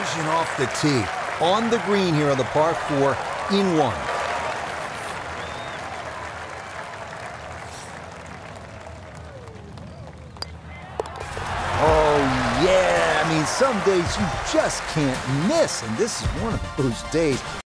precision off the tee. On the green here on the par 4 in 1. Oh, yeah. I mean, some days you just can't miss, and this is one of those days.